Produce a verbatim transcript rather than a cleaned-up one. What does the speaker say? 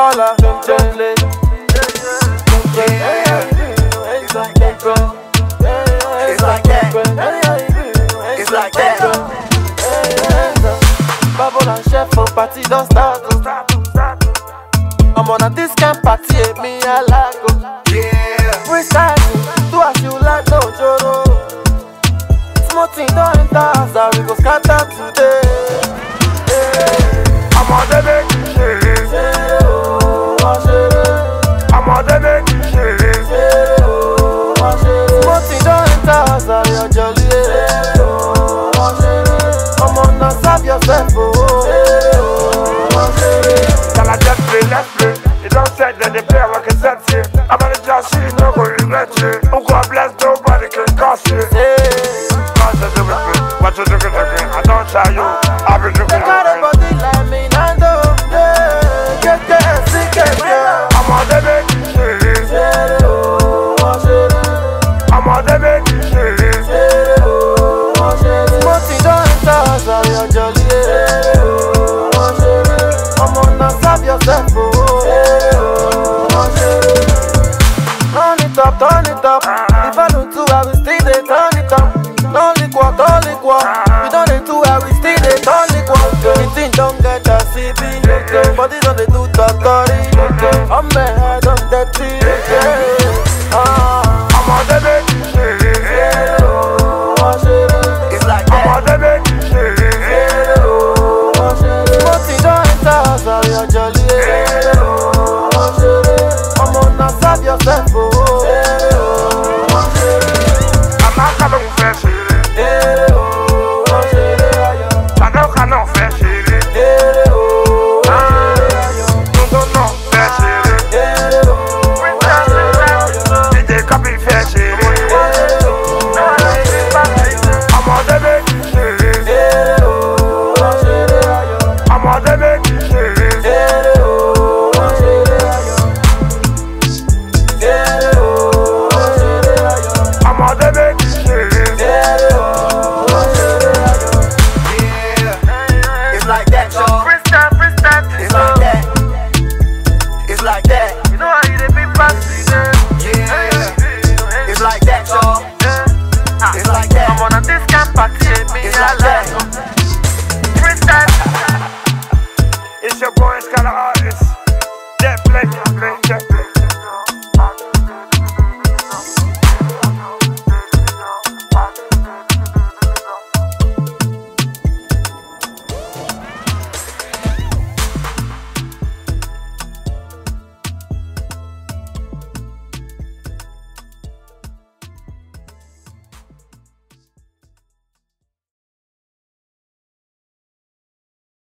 Holla, don't play. It's like that, bro. It's like that. It's like that. Bubble and chef for party don't start. I'm on a discount party, me I like go. Yeah. Recycle, do as you like, no joro. Small thing don't enter, so we go scatter today. I'm on the making shit. I'm on the making shit. Small thing don't enter, so you're jolly. Come on now, serve yourself, oh. Tell I just play, let's play. You don't say that they play like a sensei. I'm on the just shit, no go regret it. Oh God bless, nobody can cost you. Cause you do with me, what you do with me. I don't tell you, I've been looking at it. Body like me, Nando. Get there, sick yeah. I'm on the making shit. I'm on the making shit. Small thing don't enter, so you're jolly. Come on now, serve yourself, oh. Turn it up, turn it up. If I do too, I will still they turn it up. Don't liquor, don't liquor. We don't do too, I will still they turn liquor. Everything don't get a C B. Body don't they do totally. I'm mad, I'm dirty. I'm on the making shit. It's like that. I'm on the making shit. Small thing don't enter, so you're jolly. Come on now, serve yourself, oh. I'm not coming fresh.